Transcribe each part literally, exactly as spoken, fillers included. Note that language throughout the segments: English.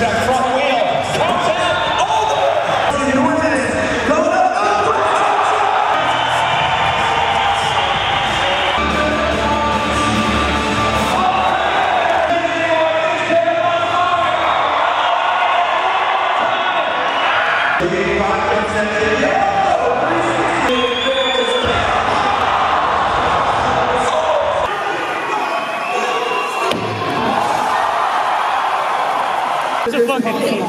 that front wheel. Comes out over. Enormous. Go, go, go. It's a fucking team.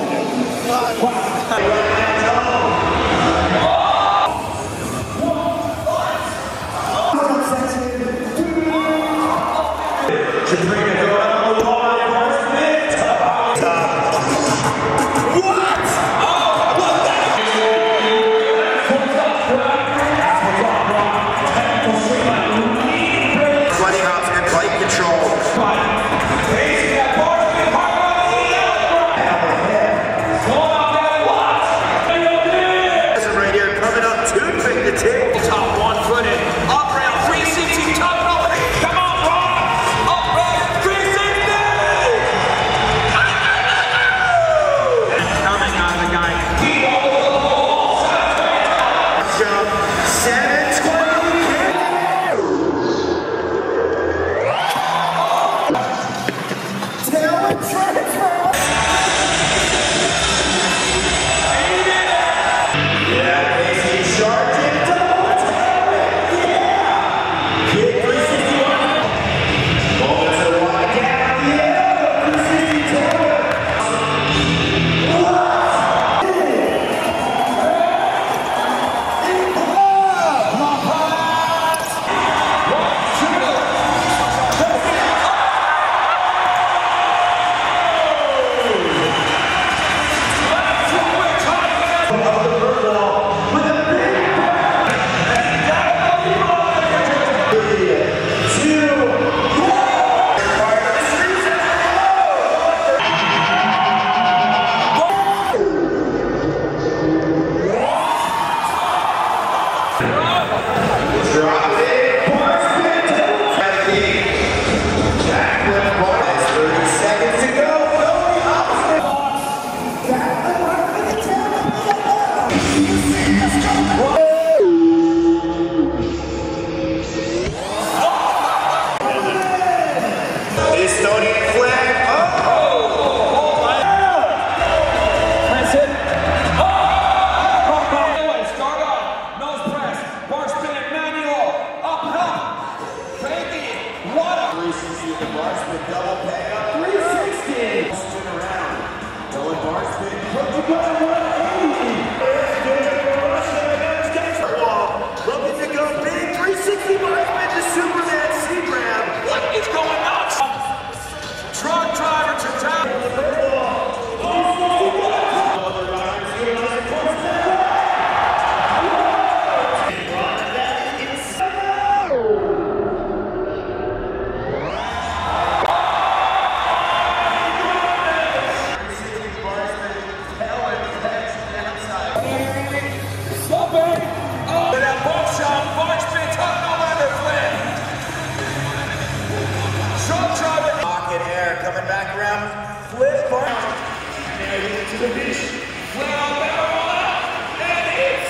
Coming back around, flip, bar. Now you get to the beach. Flip on, barrel up, and it's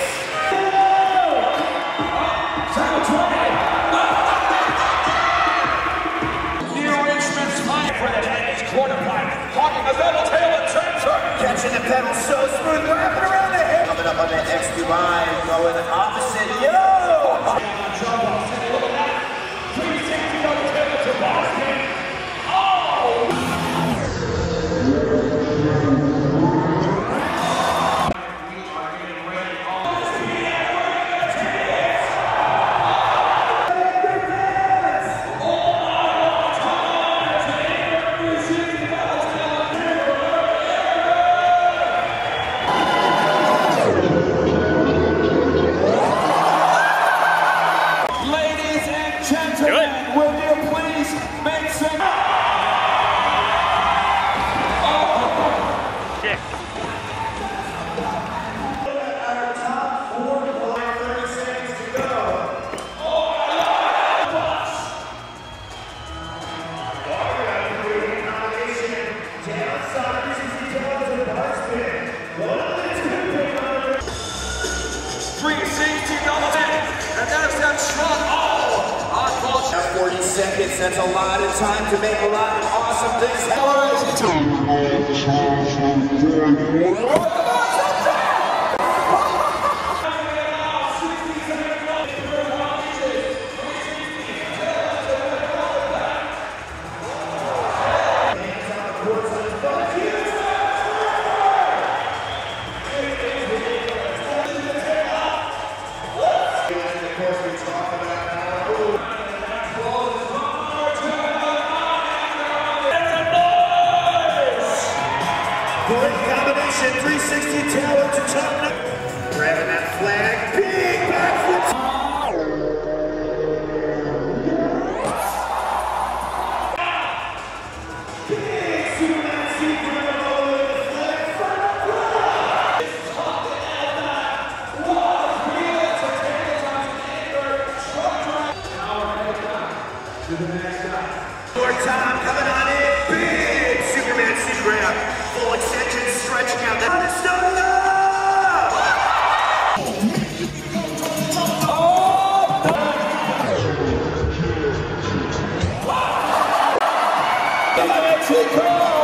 Tackle twenty. The arrangement's high for the head. It's quarterback. Hawking the double tail and transfer. Catching the pedal so smooth, wrapping around the head. Coming up on the X two line, going opposite. Yo! three sixty double tail to Boston. minutes, that's a lot of time to make a lot of awesome things happen. Great combination, three sixty tailwind to top. Grabbing that flag, big backflip. Big Superman secret over the flag. To the next guy. More time coming on in. Big Superman secret. Full extension, stretching out that stone up! Oh!